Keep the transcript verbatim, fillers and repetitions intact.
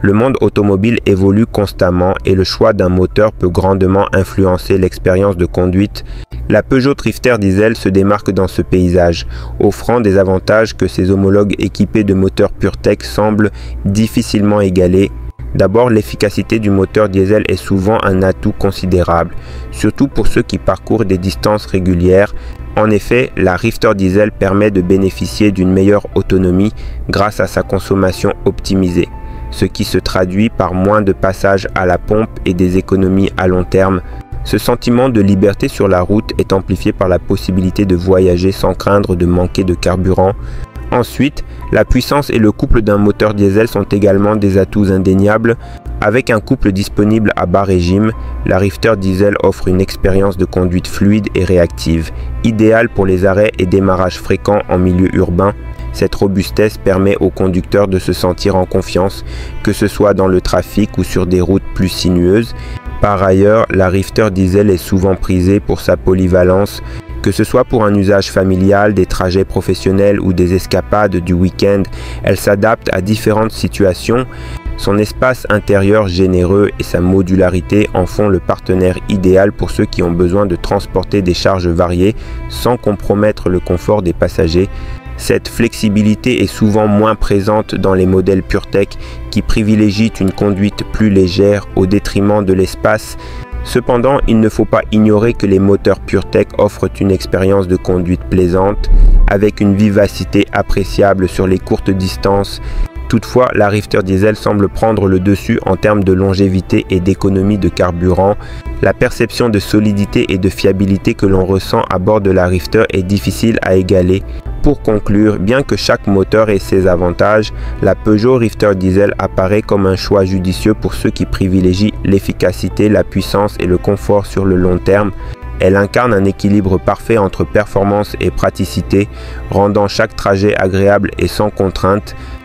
Le monde automobile évolue constamment et le choix d'un moteur peut grandement influencer l'expérience de conduite. La Peugeot Drifter Diesel se démarque dans ce paysage, offrant des avantages que ses homologues équipés de moteurs PureTech semblent difficilement égaler. D'abord, l'efficacité du moteur diesel est souvent un atout considérable, surtout pour ceux qui parcourent des distances régulières. En effet, la Rifter Diesel permet de bénéficier d'une meilleure autonomie grâce à sa consommation optimisée, ce qui se traduit par moins de passages à la pompe et des économies à long terme. Ce sentiment de liberté sur la route est amplifié par la possibilité de voyager sans craindre de manquer de carburant. Ensuite, la puissance et le couple d'un moteur diesel sont également des atouts indéniables. Avec un couple disponible à bas régime, la Rifter Diesel offre une expérience de conduite fluide et réactive, idéale pour les arrêts et démarrages fréquents en milieu urbain. Cette robustesse permet aux conducteurs de se sentir en confiance, que ce soit dans le trafic ou sur des routes plus sinueuses. Par ailleurs, la Rifter Diesel est souvent prisée pour sa polyvalence, que ce soit pour un usage familial, des trajets professionnels ou des escapades du week-end. Elle s'adapte à différentes situations. Son espace intérieur généreux et sa modularité en font le partenaire idéal pour ceux qui ont besoin de transporter des charges variées sans compromettre le confort des passagers. Cette flexibilité est souvent moins présente dans les modèles PureTech qui privilégient une conduite plus légère au détriment de l'espace. Cependant, il ne faut pas ignorer que les moteurs PureTech offrent une expérience de conduite plaisante, avec une vivacité appréciable sur les courtes distances. Toutefois, la Rifter Diesel semble prendre le dessus en termes de longévité et d'économie de carburant. La perception de solidité et de fiabilité que l'on ressent à bord de la Rifter est difficile à égaler. Pour conclure, bien que chaque moteur ait ses avantages, la Peugeot Rifter Diesel apparaît comme un choix judicieux pour ceux qui privilégient l'efficacité, la puissance et le confort sur le long terme. Elle incarne un équilibre parfait entre performance et praticité, rendant chaque trajet agréable et sans contrainte.